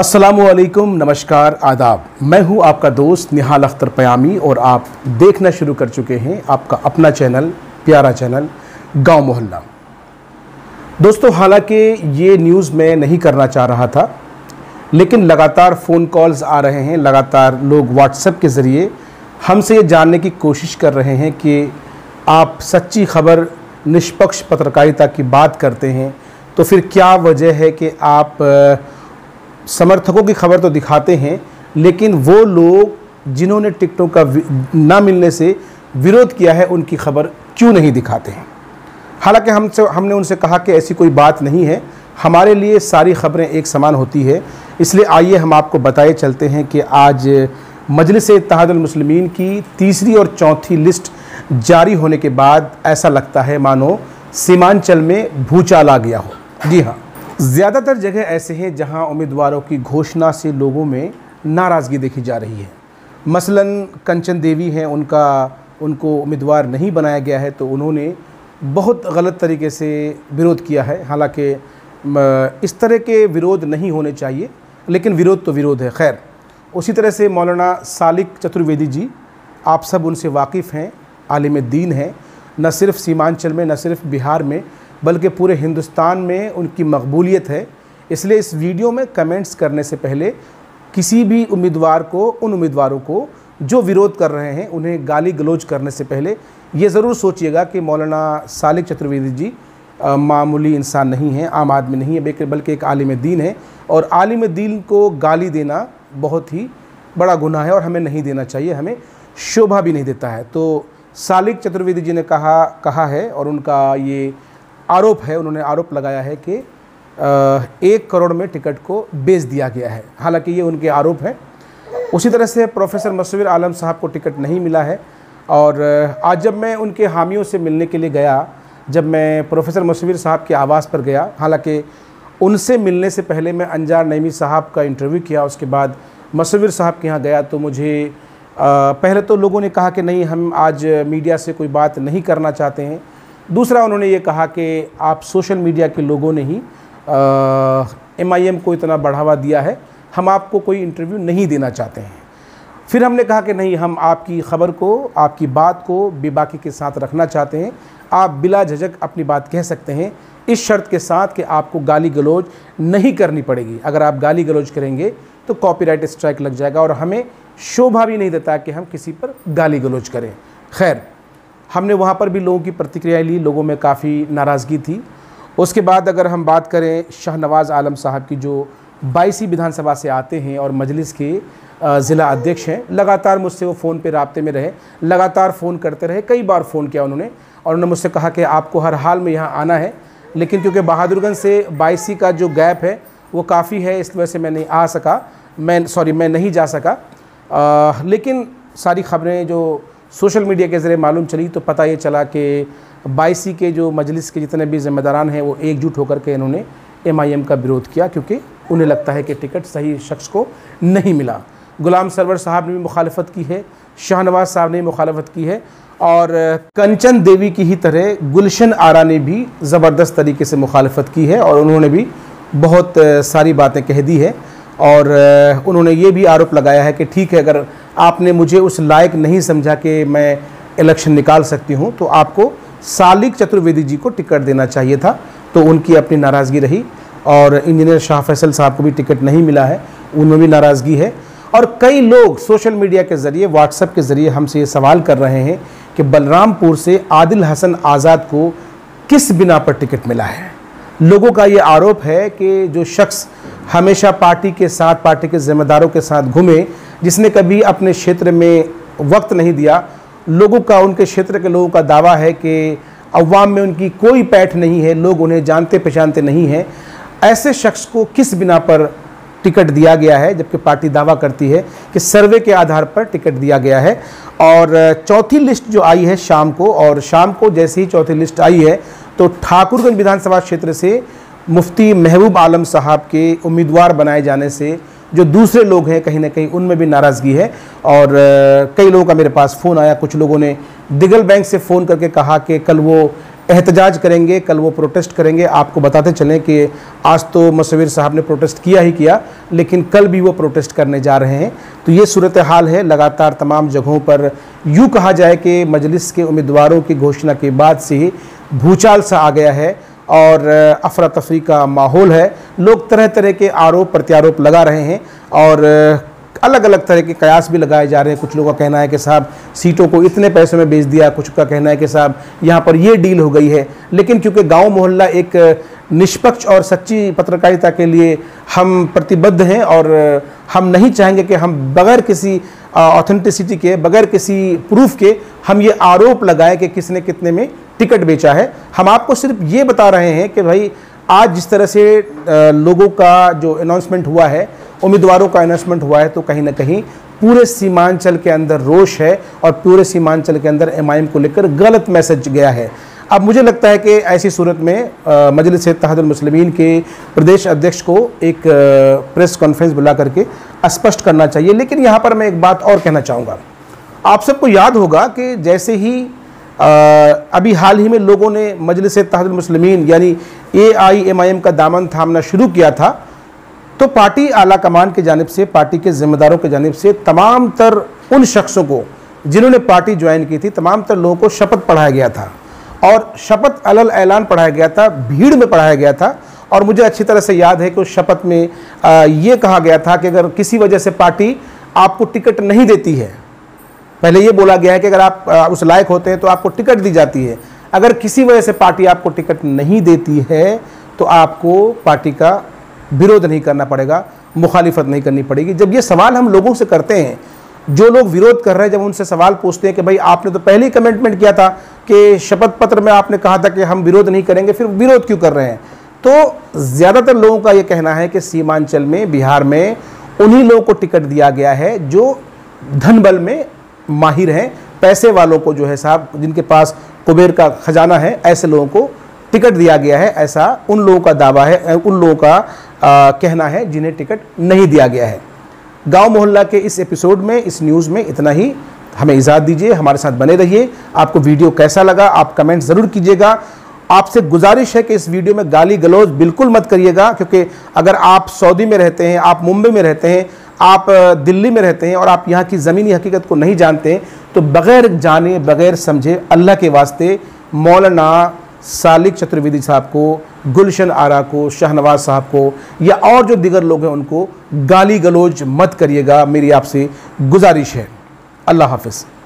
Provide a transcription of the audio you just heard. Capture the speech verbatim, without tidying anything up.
अस्सलामुअलैकुम, नमस्कार, आदाब। मैं हूं आपका दोस्त निहाल अख्तर पयामी और आप देखना शुरू कर चुके हैं आपका अपना चैनल, प्यारा चैनल गांव मोहल्ला। दोस्तों, हालांकि ये न्यूज़ मैं नहीं करना चाह रहा था, लेकिन लगातार फ़ोन कॉल्स आ रहे हैं, लगातार लोग व्हाट्सएप के ज़रिए हमसे ये जानने की कोशिश कर रहे हैं कि आप सच्ची खबर, निष्पक्ष पत्रकारिता की बात करते हैं, तो फिर क्या वजह है कि आप समर्थकों की खबर तो दिखाते हैं, लेकिन वो लोग जिन्होंने टिकटों का ना मिलने से विरोध किया है उनकी खबर क्यों नहीं दिखाते हैं। हालांकि हमसे हमने उनसे कहा कि ऐसी कोई बात नहीं है, हमारे लिए सारी खबरें एक समान होती है। इसलिए आइए हम आपको बताए चलते हैं कि आज मजलिस-ए-इत्तेहादुल मुस्लिमीन की तीसरी और चौथी लिस्ट जारी होने के बाद ऐसा लगता है मानो सीमांचल में भूचाल आ गया हो। जी हाँ, ज़्यादातर जगह ऐसे हैं जहां उम्मीदवारों की घोषणा से लोगों में नाराज़गी देखी जा रही है। मसलन कंचन देवी हैं, उनका उनको उम्मीदवार नहीं बनाया गया है, तो उन्होंने बहुत गलत तरीके से विरोध किया है। हालांकि इस तरह के विरोध नहीं होने चाहिए, लेकिन विरोध तो विरोध है। खैर, उसी तरह से मौलाना सालिक चतुर्वेदी जी, आप सब उनसे वाकिफ़ हैं, आलिम दीन हैं, न सिर्फ सीमांचल में, न सिर्फ बिहार में, बल्कि पूरे हिंदुस्तान में उनकी मकबूलियत है। इसलिए इस वीडियो में कमेंट्स करने से पहले किसी भी उम्मीदवार को, उन उम्मीदवारों को जो विरोध कर रहे हैं, उन्हें गाली गलौज करने से पहले ये ज़रूर सोचिएगा कि मौलाना सालिक चतुर्वेदी जी आ, मामूली इंसान नहीं हैं, आम आदमी नहीं है, बल्कि एक आलिम दीन है, और आलिम दीन को गाली देना बहुत ही बड़ा गुनाह है और हमें नहीं देना चाहिए, हमें शोभा भी नहीं देता है। तो सालिक चतुर्वेदी जी ने कहा कहा है और उनका ये आरोप है, उन्होंने आरोप लगाया है कि एक करोड़ में टिकट को बेच दिया गया है। हालांकि ये उनके आरोप हैं। उसी तरह से प्रोफेसर मसव्विर आलम साहब को टिकट नहीं मिला है, और आज जब मैं उनके हामियों से मिलने के लिए गया, जब मैं प्रोफेसर मसव्विर साहब के आवास पर गया, हालांकि उनसे मिलने से पहले मैं अंजार नईमी साहब का इंटरव्यू किया, उसके बाद मसव्विर साहब के यहाँ गया, तो मुझे आ, पहले तो लोगों ने कहा कि नहीं, हम आज मीडिया से कोई बात नहीं करना चाहते हैं। दूसरा, उन्होंने ये कहा कि आप सोशल मीडिया के लोगों ने ही एम आई एम को इतना बढ़ावा दिया है, हम आपको कोई इंटरव्यू नहीं देना चाहते हैं। फिर हमने कहा कि नहीं, हम आपकी ख़बर को, आपकी बात को बेबाकी के साथ रखना चाहते हैं, आप बिला झिझक अपनी बात कह सकते हैं, इस शर्त के साथ कि आपको गाली गलौज नहीं करनी पड़ेगी। अगर आप गाली गलौज करेंगे तो कॉपीराइट स्ट्राइक लग जाएगा और हमें शोभा भी नहीं देता कि हम किसी पर गाली गलौज करें। खैर, हमने वहाँ पर भी लोगों की प्रतिक्रियाएं ली, लोगों में काफ़ी नाराज़गी थी। उसके बाद अगर हम बात करें शाहनवाज़ आलम साहब की, जो बाईसी विधानसभा से आते हैं और मजलिस के ज़िला अध्यक्ष हैं, लगातार मुझसे वो फ़ोन पे राब्ते में रहे, लगातार फ़ोन करते रहे, कई बार फ़ोन किया उन्होंने, और उन्होंने मुझसे कहा कि आपको हर हाल में यहाँ आना है, लेकिन क्योंकि बहादुरगंज से बाईसी का जो गैप है वो काफ़ी है, इस वजह से मैं नहीं आ सका, मैं सॉरी मैं नहीं जा सका। आ, लेकिन सारी खबरें जो सोशल मीडिया के ज़रिए मालूम चली तो पता ये चला कि बाईसी के जो मजलिस के जितने भी ज़िम्मेदारान हैं वो एकजुट होकर के इन्होंने एम आई एम का विरोध किया, क्योंकि उन्हें लगता है कि टिकट सही शख्स को नहीं मिला। गुलाम सरवर साहब ने भी मुखालफत की है, शाहनवाज साहब ने मुखालफत की है, और कंचन देवी की ही तरह गुलशन आरा ने भी ज़बरदस्त तरीके से मुखालफत की है, और उन्होंने भी बहुत सारी बातें कह दी है। और उन्होंने ये भी आरोप लगाया है कि ठीक है, अगर आपने मुझे उस लायक नहीं समझा कि मैं इलेक्शन निकाल सकती हूँ, तो आपको सालिक चतुर्वेदी जी को टिकट देना चाहिए था। तो उनकी अपनी नाराज़गी रही, और इंजीनियर शाह फैसल साहब को भी टिकट नहीं मिला है, उनमें भी नाराज़गी है। और कई लोग सोशल मीडिया के ज़रिए, व्हाट्सएप के ज़रिए हमसे ये सवाल कर रहे हैं कि बलरामपुर से आदिल हसन आज़ाद को किस बिना पर टिकट मिला है। लोगों का ये आरोप है कि जो शख्स हमेशा पार्टी के साथ, पार्टी के ज़िम्मेदारों के साथ घूमे, जिसने कभी अपने क्षेत्र में वक्त नहीं दिया, लोगों का, उनके क्षेत्र के लोगों का दावा है कि अवाम में उनकी कोई पैठ नहीं है, लोग उन्हें जानते पहचानते नहीं हैं, ऐसे शख्स को किस बिना पर टिकट दिया गया है, जबकि पार्टी दावा करती है कि सर्वे के आधार पर टिकट दिया गया है। और चौथी लिस्ट जो आई है शाम को, और शाम को जैसे ही चौथी लिस्ट आई है तो ठाकुरगंज विधानसभा क्षेत्र से मुफ्ती महबूब आलम साहब के उम्मीदवार बनाए जाने से जो दूसरे लोग हैं, कहीं ना कहीं उनमें भी नाराज़गी है। और कई लोगों का मेरे पास फ़ोन आया, कुछ लोगों ने दिगल बैंक से फ़ोन करके कहा कि कल वो एहतजाज करेंगे, कल वो प्रोटेस्ट करेंगे। आपको बताते चलें कि आज तो मुसव्विर साहब ने प्रोटेस्ट किया ही किया, लेकिन कल भी वो प्रोटेस्ट करने जा रहे हैं। तो ये सूरत हाल है। लगातार तमाम जगहों पर यूँ कहा जाए कि मजलिस के उम्मीदवारों की घोषणा के बाद से ही भूचाल सा आ गया है और अफरा तफरी का माहौल है। लोग तरह तरह के आरोप प्रत्यारोप लगा रहे हैं और अलग अलग तरह के कयास भी लगाए जा रहे हैं। कुछ लोगों का कहना है कि साहब सीटों को इतने पैसों में बेच दिया, कुछ का कहना है कि साहब यहाँ पर ये डील हो गई है। लेकिन क्योंकि गांव मोहल्ला एक निष्पक्ष और सच्ची पत्रकारिता के लिए हम प्रतिबद्ध हैं और हम नहीं चाहेंगे कि हम बगैर किसी ऑथेंटिसिटी के, बगैर किसी प्रूफ के हम ये आरोप लगाएं कि किसने कितने में टिकट बेचा है। हम आपको सिर्फ ये बता रहे हैं कि भाई आज जिस तरह से लोगों का जो अनाउंसमेंट हुआ है, उम्मीदवारों का अनाउंसमेंट हुआ है, तो कहीं ना कहीं पूरे सीमांचल के अंदर रोष है और पूरे सीमांचल के अंदर एम आई एम को लेकर गलत मैसेज गया है। अब मुझे लगता है कि ऐसी सूरत में मजलिस इत्तेहादुल मुस्लिमीन के प्रदेश अध्यक्ष को एक आ, प्रेस कॉन्फ्रेंस बुला करके स्पष्ट करना चाहिए। लेकिन यहाँ पर मैं एक बात और कहना चाहूँगा। आप सबको याद होगा कि जैसे ही आ, अभी हाल ही में लोगों ने मजलिस इत्तेहादुल मुस्लिमीन यानी ए आई एम आई एम का दामन थामना शुरू किया था, तो पार्टी आला कमान की जानिब से, पार्टी के जिम्मेदारों की जानिब से तमाम तर उन शख्सों को जिन्होंने पार्टी ज्वाइन की थी, तमाम तर लोगों को शपथ पढ़ाया गया था और शपथ अलल ऐलान पढ़ाया गया था, भीड़ में पढ़ाया गया था। और मुझे अच्छी तरह से याद है कि उस शपथ में आ, ये कहा गया था कि अगर किसी वजह से पार्टी आपको टिकट नहीं देती है, पहले ये बोला गया है कि अगर आप आ, उस लायक होते हैं तो आपको टिकट दी जाती है, अगर किसी वजह से पार्टी आपको टिकट नहीं देती है तो आपको पार्टी का विरोध नहीं करना पड़ेगा, मुखालिफत नहीं करनी पड़ेगी। जब ये सवाल हम लोगों से करते हैं, जो लोग विरोध कर रहे हैं, जब उनसे सवाल पूछते हैं कि भाई आपने तो पहले ही कमिटमेंट किया था कि शपथ पत्र में आपने कहा था कि हम विरोध नहीं करेंगे, फिर विरोध क्यों कर रहे हैं? तो ज़्यादातर लोगों का ये कहना है कि सीमांचल में, बिहार में उन्हीं लोगों को टिकट दिया गया है जो धन बल में माहिर हैं, पैसे वालों को जो है साहब, जिनके पास कुबेर का खजाना है, ऐसे लोगों को टिकट दिया गया है। ऐसा उन लोगों का दावा है, उन लोगों का आ, कहना है जिन्हें टिकट नहीं दिया गया है। गांव मोहल्ला के इस एपिसोड में, इस न्यूज़ में इतना ही। हमें इजाज़त दीजिए, हमारे साथ बने रहिए। आपको वीडियो कैसा लगा आप कमेंट ज़रूर कीजिएगा। आपसे गुजारिश है कि इस वीडियो में गाली गलौज बिल्कुल मत करिएगा, क्योंकि अगर आप सऊदी में रहते हैं, आप मुंबई में रहते हैं, आप दिल्ली में रहते हैं और आप यहाँ की ज़मीनी हकीकत को नहीं जानते, तो बग़ैर जाने बग़ैर समझे अल्लाह के वास्ते मौलाना सालिक चतुर्वेदी साहब को, गुलशन आरा को, शाहनवाज साहब को या और जो दिगर लोग हैं उनको गाली गलौज मत करिएगा। मेरी आपसे गुजारिश है। अल्लाह हाफ़िज़।